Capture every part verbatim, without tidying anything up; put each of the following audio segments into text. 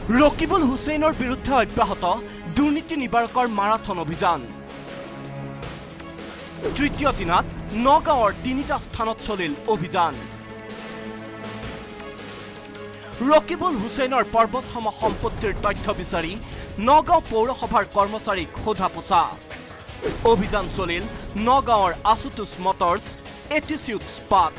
ৰকিবুল হুছেইনৰ বিৰুদ্ধে অব্যাহত দুৰ্নীতি নিবাৰকৰ মাৰাথন অভিযান তৃতীয় দিনত নগাঁৱৰ তিনিটা স্থানত চলিল অভিযান ৰকিবুল হুছেইনৰ পৰ্বতসম সম্পত্তিৰ তথ্য বিচাৰি নগাঁও পৌৰসভাৰ কৰ্মচাৰীক সোধা পোছা অভিযান চলিল নগাঁৱৰ আশুতোষ মটৰ্ছ এটিচিউড স্পাট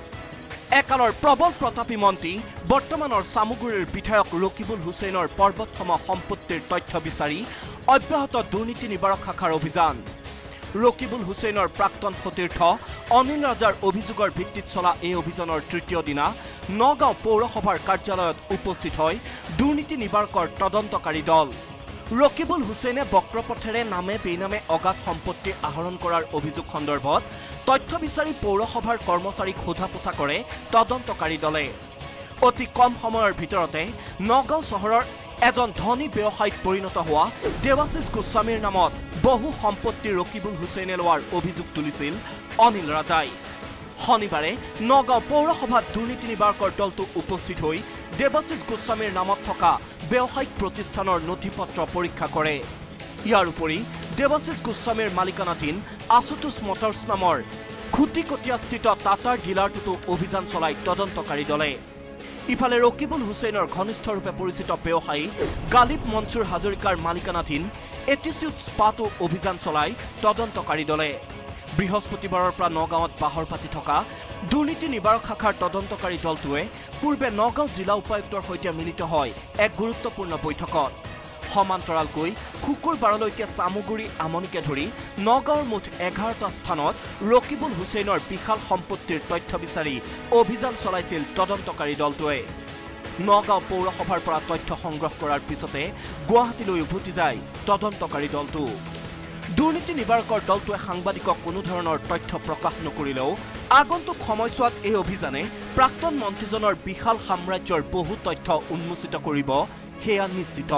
একালৰ প্ৰবল প্ৰতাপী মন্ত্ৰী বৰ্তমানৰ চামুগুৰিৰ বিধায়ক ৰকিবুল হুছেইনৰ পৰ্বতসম সম্পত্তিৰ তথ্য বিচাৰি অব্যাহত দুৰ্নীতি নিবাৰক শাখাৰ অভিযান ৰকিবুল হুছেইনৰ প্ৰাক্তন সতীৰ্থ অনিল ৰাজাৰ অভিযোগৰ ভিত্তিত চলা এই অভিযানৰ তৃতীয় দিনা নগাঁও পৌৰসভাৰ কাৰ্যালয়ত উপস্থিত হয় দুৰ্নীতি নিবাৰকৰ তদন্তকাৰী দল ৰকিবুল হুছেইনে বক্ৰপথেৰে নামে বেনামে অগাধ সম্পত্তি আহৰণ কৰাৰ অভিযোগ সন্দৰ্ভত তথ্য বিচাৰি পৌৰসভাৰ কৰ্মচাৰীক সোধা পোছা কৰে তদন্তকাৰী দলে অতি কম সময়ৰ ভিতৰতে নগাঁও চহৰৰ এজন ধনী ব্যৱসায়িক পৰিণত হোৱা দেৱাশিষ গোস্বামীৰ নামত বহু সম্পত্তি ৰকিবুল হুছেইনে লোৱাৰ অভিযোগ তুলিছিল অনিল ৰাজাই শনিবাৰে নগাঁও পৌৰসভাত দুৰ্নীতি নিবাৰকৰ দলটো উপস্থিত হৈ দেৱাশিষ গোস্বামীৰ নামত থকা ব্যৱসায়িক প্ৰতিষ্ঠানৰ নথিপত্ৰ পৰীক্ষা কৰে ইয়াৰ উপৰি দেৱাশিষ গোস্বামীৰ মালিকানাধীন আশুতোষ মটৰ্ছ নামৰ খুটিকটীয়াস্থিত টাটাৰ ডিলাৰটোতো অভিযান চলাই তদন্তকাৰী দলে ইফালে ৰকিবুল হুছেইনৰ ঘনিষ্ঠৰূপে পৰিচিত ব্যৱসায়ী গালিব মনছুৰ হাজৰিকাৰ মালিকানাধীন এটিচিউড স্পাটো অভিযান চলাই তদন্তকাৰী দলে বৃহস্পতিবাৰৰ পৰা নগাঁৱত বাহৰ পাতি থকা দুৰ্নীতি নিবাৰক শাখাৰ তদন্তকাৰী দলটোৱে পূৰ্বে নগাঁও জিলা উপায়ুক্তৰ সৈতে মিলিত হয় এক গুৰুত্বপূৰ্ণ বৈঠকত সমান্তৰালকৈ শুকুৰবাৰলৈকে চামুগুৰি আমনিকে ধৰি নগাঁৱৰ মুঠ এঘাৰটা স্থানত ৰকিবুল হুছেইনৰ বিশাল সম্পত্তিৰ তথ্য বিচাৰি অভিযান চলাইছিল তদন্তকাৰী দলটোৱে নগাঁও পৌৰসভাৰ পৰা তথ্য সংগ্ৰহ কৰাৰ পিছতে গুৱাহাটীলৈ উভতি যায় তদন্তকাৰী দলটো দুৰ্নীতি নিবাৰকৰ দলটোৱে সাংবাদিকক কোনো ধৰণৰ তথ্য প্ৰকাশ নকৰিলেও আগন্তুক সময়ছোৱাত এই অভিযানে প্ৰাক্তন মন্ত্ৰীজনৰ বিশাল সাম্ৰাজ্যৰ বহু তথ্য উন্মোচিত কৰিব সেয়া নিশ্চিত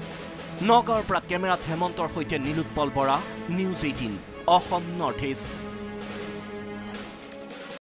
নগাঁৱৰ পৰা কেমেৰাত হেমন্তৰ সৈতে Nilotpal Bora news eighteen Assam north east